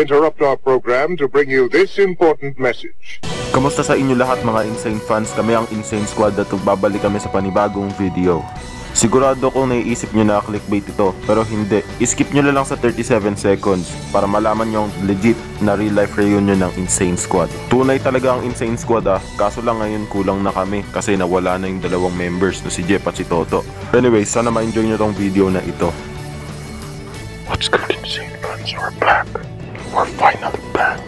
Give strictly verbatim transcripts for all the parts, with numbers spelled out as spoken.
interrupt our program to bring you this important message. Kamusta sa inyo lahat mga Insane fans? Kami ang Insane Squad at babalik kami sa panibagong video. Sigurado kong naiisip nyo na clickbait ito, pero hindi. I-skip nyo na lang sa thirty-seven seconds para malaman nyo ang legit na real life reunion ng Insane Squad. Tunay talaga ang Insane Squad ah, kaso lang ngayon kulang na kami kasi nawala na yung dalawang members na si Jeff at si Toto. Anyway, sana ma-enjoy nyo tong video na ito. What's good, Insane fans? We're back. We're finally back.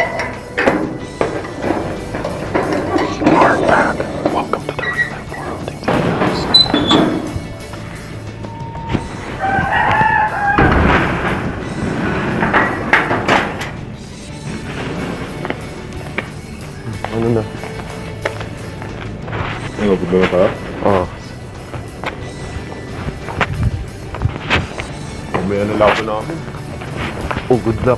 We're back. Welcome to the real life world. Ano na? Ano ba ba ka? Oo. May ano lang ako namin. Oh, good luck.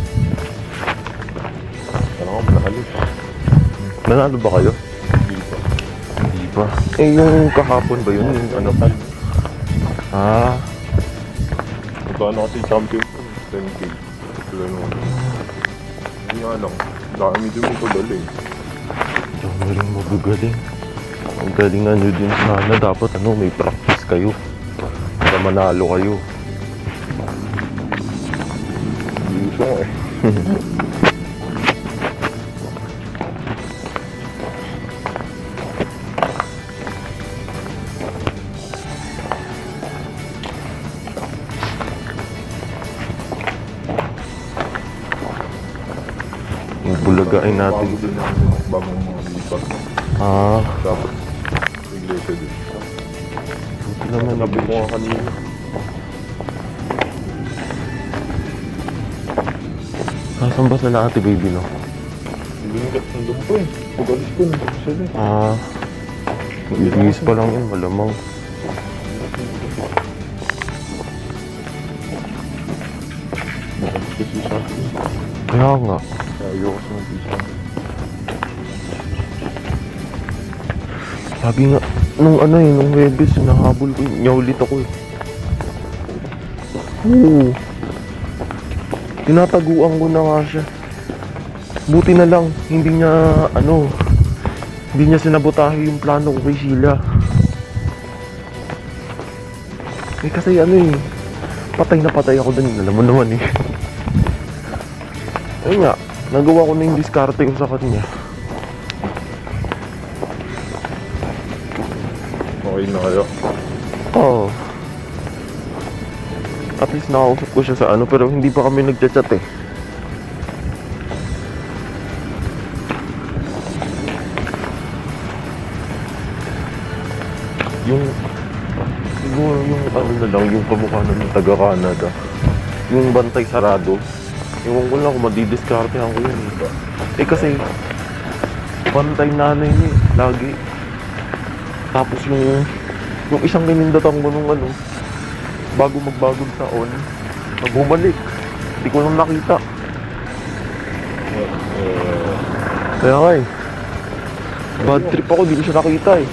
Ano ka, manahalis. Nanalo ba kayo? Hindi pa. Hindi pa. Eh, yung kahapon ba yun? Yung ano pa? Ah. Magkano kasi champion ko? ten K. Sila nung... Hindi nga lang. Dami din mo ito galing. Ang galing mo gagaling. Ang galingan nyo din sana. Dapat ano, may practice kayo. Para manalo kayo. Hindi siya eh. Bulagain natin. Bagong mga lipat. Ah. Tapos, regulated din. Buti naman nabi ko nga kanina. Nasaan ba sila ate baby no? Hindi nga nandun po eh. Pag-alis ko nandun sila eh. Ah. Mag-ilis pa lang yun, malamang. Makalis kasi sa akin. Kaya nga. Ayoko sa mag-isa. Sabi nga, nung ano eh, nung Webes, nahabol ko, nyaulit ako eh. Oo. Tinataguan ko na nga siya. Buti na lang, hindi niya, ano, hindi niya sinabotahe yung plano ko kay Sheila. Eh kasi ano eh, patay na patay ako dun, alam mo naman eh. Ayun nga. Nagawa ko na yung diskarte ko sa kanya. Okay na kayo? Oo. At least nakausap ko siya sa ano, pero hindi pa kami nagchat-chat eh. Yung siguro yung ano na lang, yung kamukha na ng taga-Canada, yung bantay sarado. Iwan ko lang kung madidiskartehan ko yun. Eh kasi bantay nanay niya eh, lagi. Tapos yung yung isang minindatan ko nung ano, bago magbagong taon, nagbumalik. Hindi ko lang nakita. Kaya nga eh, bad trip ako, di ko siya nakita eh.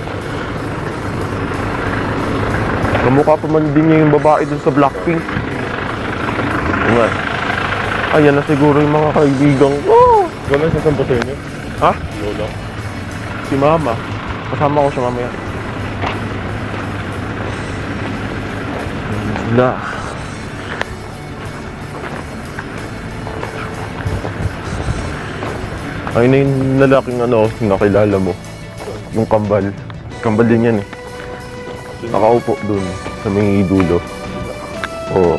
Kamukha pa man din niya yung babae dun sa Blackpink. Nga. Ayan na siguro yung mga kaibigan ko. Oh! Gano'n sa sampo sa inyo? Ha? Lola? Si Mama. Kasama ko siya mamaya. Sila. Ayun na yung lalaking ano, nakilala mo. Yung kambal. Kambal din yan eh. Nakaupo dun sa may dulo. Oo.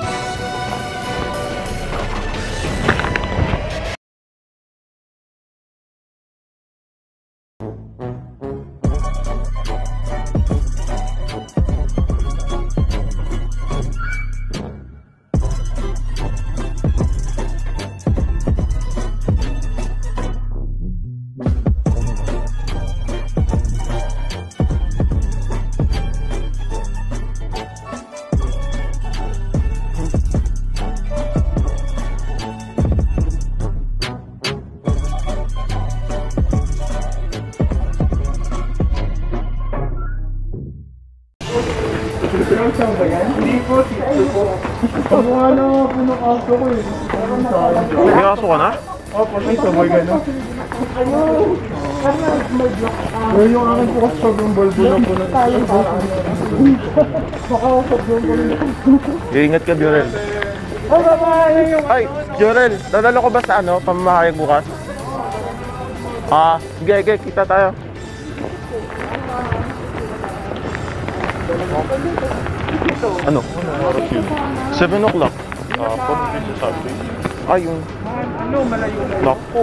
Hindi po, sito po. Kamukha na nga po ng aso ko eh. May aso ka na? Opo, may sabay gano'n. Ngayon yung akin po kasi sobrang balbo na po na. Makausap yung po na. Iingat ka, Jorel. Oh, babae yung... Ay, Jorel, dadala ko ba sa ano, pamamahayag bukas? Ah, sige, sige, kita tayo. Ano? seven o'clock. Ah, pag hindi sa Sunday. Ay, yung... Ano, malayo na. Naku.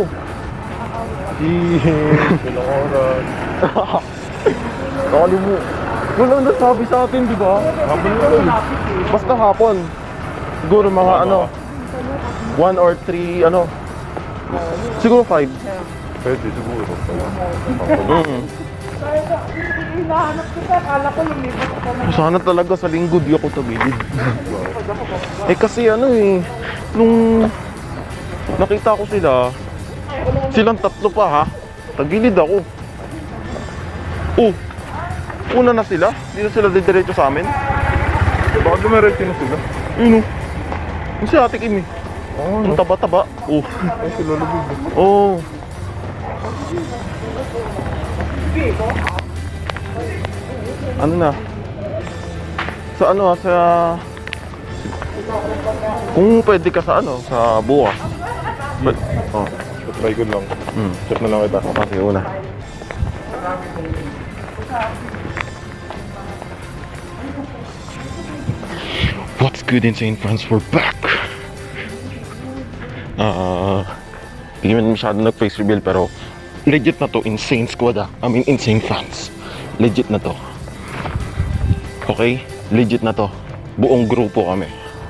Ilang oras. Nakali mo. Walang nasabi sa atin, di ba? Hapon na yun. Basta hapon. Siguro mga ano, one or three, ano. Siguro five. Pwede siguro. Mm. Hinahanap kita, kala ko lumipat ka na. Sana talaga sa linggo di ako tagilid. Eh kasi ano eh, nung nakita ko sila, silang tatlo pa ha, tagilid ako. Oh, una na sila, di na sila didiretso sa amin. Baka dumiretso na sila. Yun oh, yung si Ate Kim eh. Oo, Yung taba-taba. Oh, ay sila lubig. oh. Ano na? Sa ano ha, sa... Kung pwede ka sa ano, sa bukas. But, oh. Try ko lang. Hmm. Chat na lang kita. Okay, una. What's good, Insane Fans? We're back! Ah, uh, hindi man masyado nag-face reveal pero legit na to, Insane Squad ah. I mean, Insane Fans. Legit na to. Okay? Legit na to. Buong grupo kami.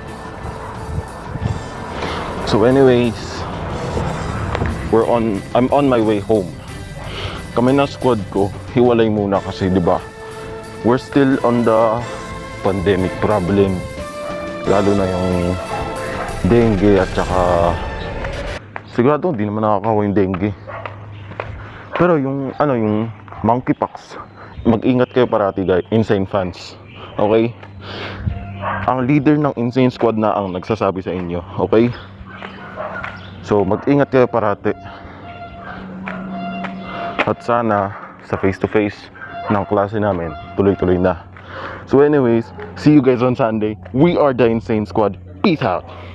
So anyways, we're on, I'm on my way home. Kami na squad ko, hiwalay muna kasi, di ba? We're still on the pandemic problem. Lalo na yung dengue at saka sigurado hindi naman nakakawa yung dengue. Pero yung ano yung monkeypox, mag-ingat kayo parati guys, Insane Fans. Okay? Ang leader ng Insane Squad na ang nagsasabi sa inyo, okay? So mag-ingat kayo parati. At sana sa face to face ng klase namin tuloy-tuloy na. So anyways, see you guys on Sunday. We are the Insane Squad. Peace out.